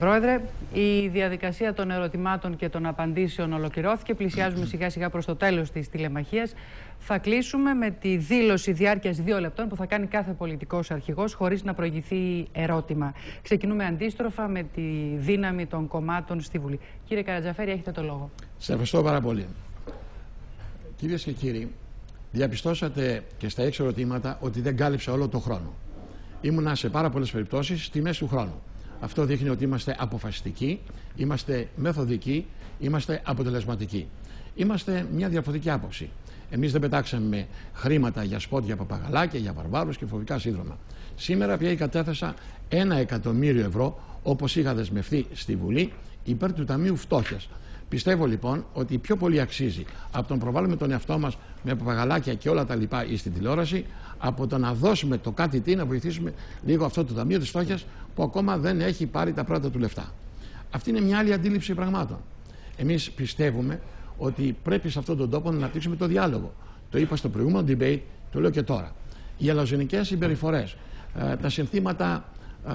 Πρόεδρε, η διαδικασία των ερωτημάτων και των απαντήσεων ολοκληρώθηκε. Πλησιάζουμε σιγά σιγά προς το τέλος της τηλεμαχίας. Θα κλείσουμε με τη δήλωση διάρκειας 2 λεπτών που θα κάνει κάθε πολιτικός αρχηγός χωρίς να προηγηθεί ερώτημα. Ξεκινούμε αντίστροφα με τη δύναμη των κομμάτων στη Βουλή. Κύριε Καρατζαφέρη, έχετε το λόγο. Σε ευχαριστώ πάρα πολύ. Κυρίες και κύριοι, διαπιστώσατε και στα 6 ερωτήματα ότι δεν κάλυψα όλο τον χρόνο. Ήμουνα σε πάρα πολλές περιπτώσεις στη μέση του χρόνου. Αυτό δείχνει ότι είμαστε αποφασιστικοί, είμαστε μεθοδικοί, είμαστε αποτελεσματικοί. Είμαστε μια διαφορετική άποψη. Εμείς δεν πετάξαμε χρήματα για σπότ, για παπαγαλάκια, για βαρβάρους και φοβικά σύνδρομα. Σήμερα πια κατέθεσα 1 εκατομμύριο ευρώ, όπως είχα δεσμευτεί στη Βουλή, υπέρ του Ταμείου Φτώχειας. Πιστεύω λοιπόν ότι πιο πολύ αξίζει από τον προβάλλουμε τον εαυτό μας με παπαγαλάκια και όλα τα λοιπά ή στην τηλεόραση, από το να δώσουμε το κάτι τι, να βοηθήσουμε λίγο αυτό το Ταμείο της Φτώχειας που ακόμα δεν έχει πάρει τα πρώτα του λεφτά. Αυτή είναι μια άλλη αντίληψη πραγμάτων. Εμείς πιστεύουμε ότι πρέπει σε αυτόν τον τόπο να αναπτύξουμε το διάλογο. Το είπα στο προηγούμενο debate, το λέω και τώρα. Οι αλαζονικές συμπεριφορές, τα συνθήματα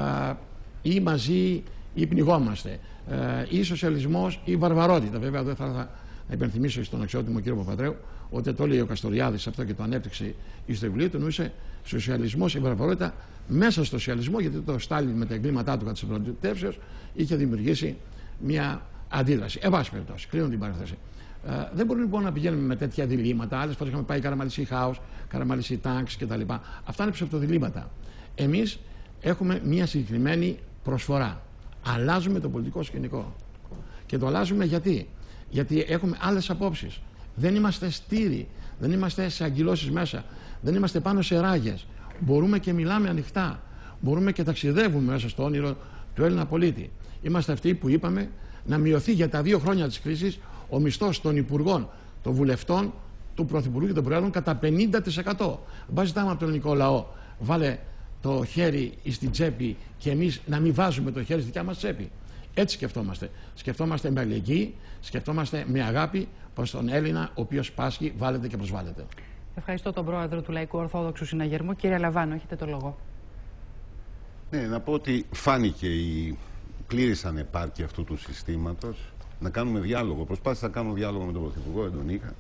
ή μαζί ή πνιγόμαστε, ή σοσιαλισμός ή βαρβαρότητα. Βέβαια, δεν θα υπενθυμίσω στον αξιότιμο κύριο Παπαδρέου ότι το λέει ο Καστοριάδης αυτό και το ανέπτυξε στο βιβλίο του, εννοούσε σοσιαλισμός ή βαρβαρότητα μέσα στο σοσιαλισμό, γιατί το Στάλιν με τα εγκλήματά του κατά της πρωτοτεύσεως είχε δημιουργήσει μια αντίδραση. Εν πάση περιπτώσει, κλείνω την παρένθεση. Δεν μπορούμε λοιπόν να πηγαίνουμε με τέτοια διλήμματα. Άλλες φορές είχαμε πάει Καραμαλισσί Χάους, Καραμαλισσί Τάγκς κτλ. Αυτά είναι ψευτοδιλήμματα. Εμείς έχουμε μια συγκεκριμένη προσφορά. Αλλάζουμε το πολιτικό σκηνικό. Και το αλλάζουμε γιατί? Γιατί έχουμε άλλες απόψεις. Δεν είμαστε στήροι, δεν είμαστε σε αγκυλώσεις μέσα, δεν είμαστε πάνω σε ράγες. Μπορούμε και μιλάμε ανοιχτά. Μπορούμε και ταξιδεύουμε μέσα στο όνειρο του Έλληνα πολίτη. Είμαστε αυτοί που είπαμε να μειωθεί για τα 2 χρόνια της κρίσης ο μισθός των υπουργών, των βουλευτών, του Πρωθυπουργού και των Προέδρων κατά 50%. Μπα ζητάμε από τον ελληνικό λαό, βάλε το χέρι στην τσέπη και εμείς να μην βάζουμε το χέρι στη δικιά μας τσέπη. Έτσι σκεφτόμαστε. Σκεφτόμαστε με αλληλεγγύη, σκεφτόμαστε με αγάπη προς τον Έλληνα, ο οποίος πάσχει, βάλεται και προσβάλλεται. Ευχαριστώ τον πρόεδρο του Λαϊκού Ορθόδοξου Συναγερμού. Κύριε Λαβάνο, έχετε το λόγο. Ναι, να πω ότι φάνηκε η πλήρης ανεπάρκεια αυτού του συστήματος. Να κάνουμε διάλογο. Προσπάθησα να κάνω διάλογο με τον Πρωθυπουργό, δεν τον είχα.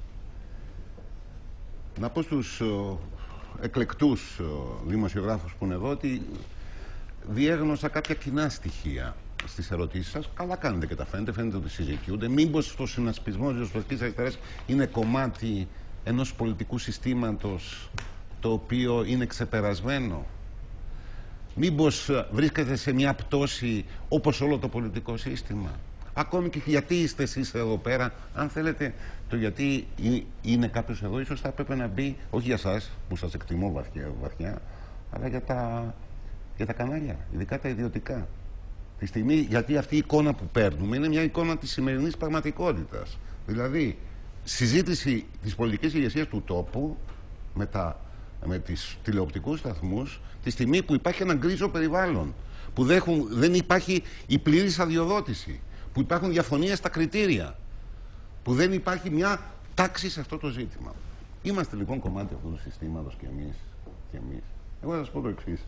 Να πω στους εκλεκτούς δημοσιογράφους που είναι εδώ ότι διέγνωσα κάποια κοινά στοιχεία στις ερωτήσεις σας. Καλά κάνετε και τα φαίνεται, φαίνεται ότι συζητιούνται. Μήπως το συνασπισμό της Ριζοσπαστικής Αριστεράς είναι κομμάτι ενός πολιτικού συστήματος το οποίο είναι ξεπερασμένο? Μήπως βρίσκεται σε μια πτώση όπως όλο το πολιτικό σύστημα? Ακόμη και γιατί είστε εσείς εδώ πέρα, αν θέλετε, το γιατί είναι κάποιος εδώ, ίσως θα έπρεπε να μπει, όχι για σας που σας εκτιμώ βαθιά, αλλά για τα κανάλια, ειδικά τα ιδιωτικά. Τη στιγμή, γιατί αυτή η εικόνα που παίρνουμε είναι μια εικόνα της σημερινής πραγματικότητας. Δηλαδή, συζήτηση της πολιτικής ηγεσίας του τόπου με τις τηλεοπτικούς σταθμούς, τη στιγμή που υπάρχει ένα γκρίζο περιβάλλον, που δεν υπάρχει η πλήρης αδειοδότηση, που υπάρχουν διαφωνίες στα κριτήρια, που δεν υπάρχει μια τάξη σε αυτό το ζήτημα. Είμαστε λοιπόν κομμάτι αυτού του συστήματος και εμείς. Εγώ θα σας πω το εξής.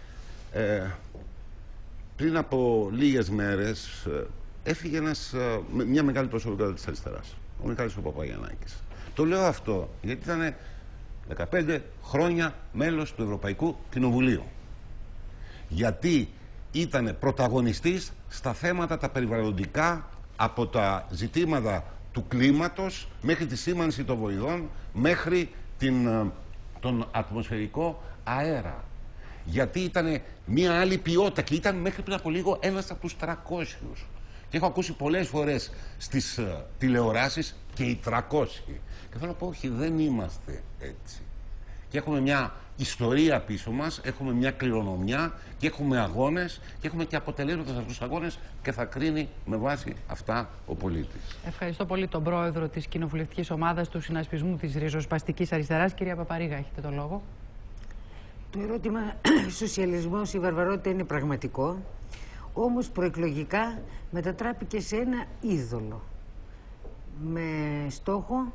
Πριν από λίγες μέρες έφυγε μια μεγάλη προσωπικότητα της αριστεράς, ο Μιχάλης ο Παπαγιαννάκης. Το λέω αυτό γιατί ήταν 15 χρόνια μέλος του Ευρωπαϊκού Κοινοβουλίου. Γιατί ήταν πρωταγωνιστής στα θέματα τα περιβαλλοντικά, από τα ζητήματα του κλίματος μέχρι τη σήμανση των βοηδών, μέχρι τον ατμοσφαιρικό αέρα. Γιατί ήταν μια άλλη ποιότητα και ήταν μέχρι πριν από λίγο ένας από τους 300. Και έχω ακούσει πολλές φορές στις τηλεοράσεις και οι 300. Και θέλω να πω, όχι, δεν είμαστε έτσι. Και έχουμε μια ιστορία πίσω μας, έχουμε μια κληρονομιά και έχουμε αγώνες και έχουμε και αποτελέσματα σε αυτούς τους αγώνες και θα κρίνει με βάση αυτά ο πολίτης. Ευχαριστώ πολύ τον πρόεδρο της κοινοβουλευτικής ομάδας του Συνασπισμού της Ριζοσπαστικής Αριστεράς. Κυρία Παπαρίγα, έχετε το λόγο. Το ερώτημα σοσιαλισμός ή βαρβαρότητα είναι πραγματικό, όμως προεκλογικά μετατράπηκε σε ένα είδωλο με στόχο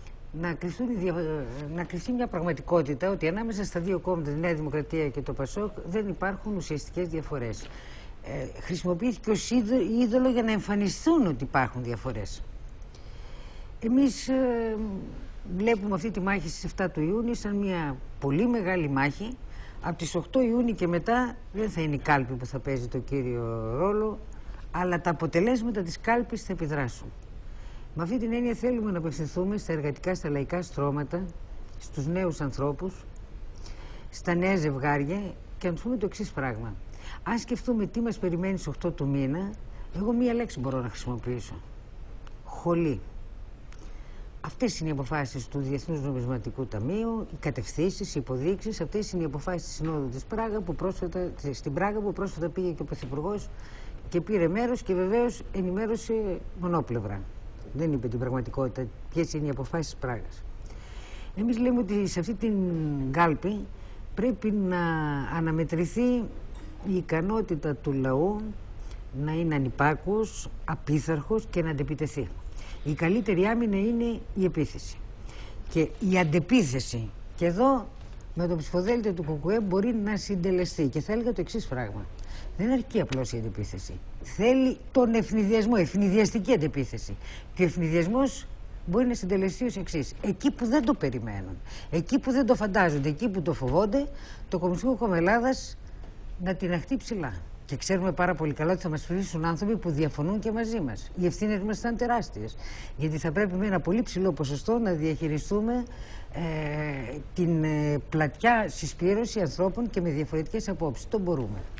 να κρυφτεί μια πραγματικότητα ότι ανάμεσα στα δύο κόμματα, τη Νέα Δημοκρατία και το ΠΑΣΟΚ, δεν υπάρχουν ουσιαστικές διαφορές. χρησιμοποιήθηκε ως είδωλο για να εμφανιστούν ότι υπάρχουν διαφορές. Εμείς βλέπουμε αυτή τη μάχη στις 7 του Ιούνιου σαν μια πολύ μεγάλη μάχη. Από τις 8 Ιούνιου και μετά δεν θα είναι η κάλπη που θα παίζει το κύριο ρόλο, αλλά τα αποτελέσματα της κάλπης θα επιδράσουν. Με αυτή την έννοια θέλουμε να απευθυνθούμε στα εργατικά, στα λαϊκά στρώματα, στους νέους ανθρώπους, στα νέα ζευγάρια και να τους πούμε το εξής πράγμα. Αν σκεφτούμε τι μας περιμένει στις 8 του μήνα, εγώ μία λέξη μπορώ να χρησιμοποιήσω. Χολή. Αυτές είναι οι αποφάσεις του Διεθνούς Νομισματικού Ταμείου, οι κατευθύνσεις, οι υποδείξεις. Αυτές είναι οι αποφάσεις της Συνόδου της Πράγα στην Πράγα που πρόσφατα πήγε και ο Πρωθυπουργός και πήρε μέρος και βεβαίως ενημέρωσε μονόπλευρα. Δεν είπε την πραγματικότητα ποιες είναι οι αποφάσεις της Πράγας. Εμείς λέμε ότι σε αυτή την κάλπη πρέπει να αναμετρηθεί η ικανότητα του λαού να είναι ανυπάκουος, απίθαρχος και να αντεπιτεθεί. Η καλύτερη άμυνα είναι η επίθεση. Και η αντεπίθεση, και εδώ με το ψηφοδέλτιο του ΚΚΕ μπορεί να συντελεστεί. Και θα έλεγα το εξής πράγμα. Δεν αρκεί απλώς η αντεπίθεση. Θέλει τον ευνηδιασμό, ευνηδιαστική αντεπίθεση. Και ο ευνηδιασμός μπορεί να συντελεστεί ως εξής. Εκεί που δεν το περιμένουν, εκεί που δεν το φαντάζονται, εκεί που το φοβόνται, το Κομμουνιστικό Κόμμα Ελλάδας να την αχτεί ψηλά. Και ξέρουμε πάρα πολύ καλά ότι θα μας ψηφίσουν άνθρωποι που διαφωνούν και μαζί μας. Οι ευθύνες μας ήταν τεράστιες. Γιατί θα πρέπει με ένα πολύ ψηλό ποσοστό να διαχειριστούμε την πλατιά συσπήρωση ανθρώπων και με διαφορετικές απόψεις. Το μπορούμε.